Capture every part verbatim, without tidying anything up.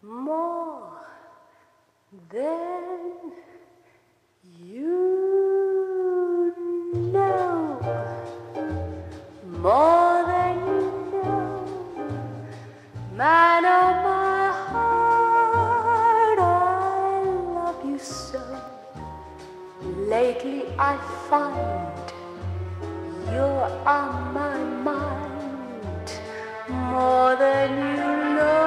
more than you know, more than you know, man of my heart, I love you so. Lately I find you're on my mind, more than you know.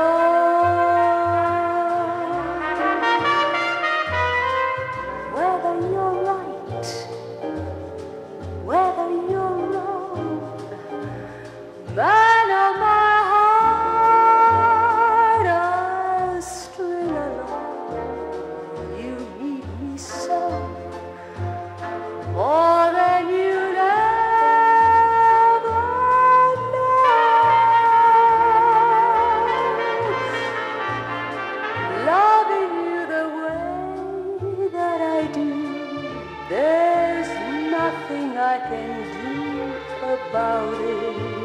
Whether you're right, whether you're wrong, man of my heart, I'll string along. You need me so, more than you'd ever know. Loving you the way that I do, there's nothing I can do about it.